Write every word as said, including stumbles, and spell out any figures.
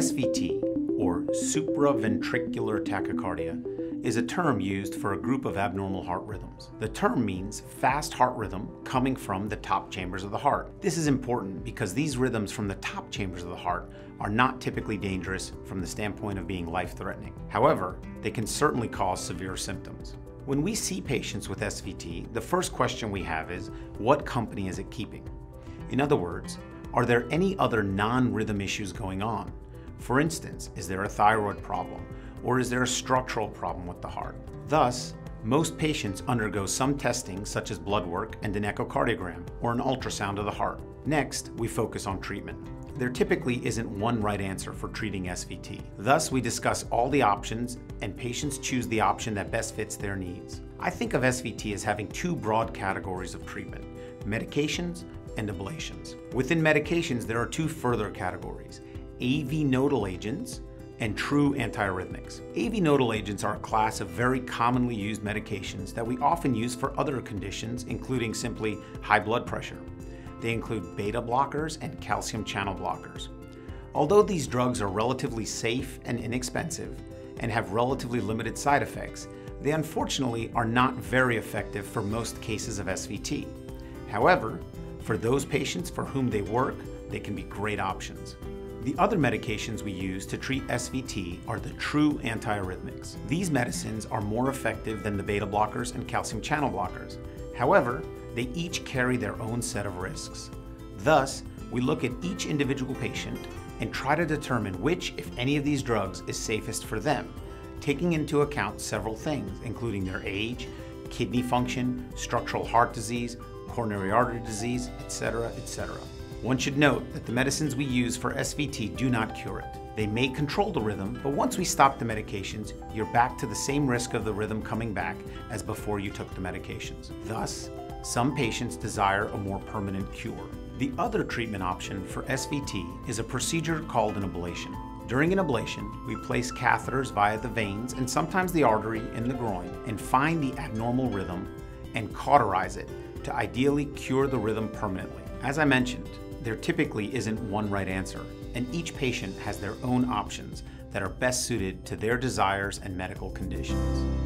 S V T, or supraventricular tachycardia, is a term used for a group of abnormal heart rhythms. The term means fast heart rhythm coming from the top chambers of the heart. This is important because these rhythms from the top chambers of the heart are not typically dangerous from the standpoint of being life-threatening. However, they can certainly cause severe symptoms. When we see patients with S V T, the first question we have is, what company is it keeping? In other words, are there any other non-rhythm issues going on? For instance, is there a thyroid problem, or is there a structural problem with the heart? Thus, most patients undergo some testing such as blood work and an echocardiogram or an ultrasound of the heart. Next, we focus on treatment. There typically isn't one right answer for treating S V T. Thus, we discuss all the options and patients choose the option that best fits their needs. I think of S V T as having two broad categories of treatment: medications and ablations. Within medications, there are two further categories: A V nodal agents and true antiarrhythmics. A V nodal agents are a class of very commonly used medications that we often use for other conditions, including simply high blood pressure. They include beta blockers and calcium channel blockers. Although these drugs are relatively safe and inexpensive and have relatively limited side effects, they unfortunately are not very effective for most cases of S V T. However, for those patients for whom they work, they can be great options. The other medications we use to treat S V T are the true antiarrhythmics. These medicines are more effective than the beta blockers and calcium channel blockers. However, they each carry their own set of risks. Thus, we look at each individual patient and try to determine which, if any of these drugs, is safest for them, taking into account several things, including their age, kidney function, structural heart disease, coronary artery disease, et cetera, et cetera. One should note that the medicines we use for S V T do not cure it. They may control the rhythm, but once we stop the medications, you're back to the same risk of the rhythm coming back as before you took the medications. Thus, some patients desire a more permanent cure. The other treatment option for S V T is a procedure called an ablation. During an ablation, we place catheters via the veins and sometimes the artery in the groin and find the abnormal rhythm and cauterize it to ideally cure the rhythm permanently. As I mentioned, there typically isn't one right answer, and each patient has their own options that are best suited to their desires and medical conditions.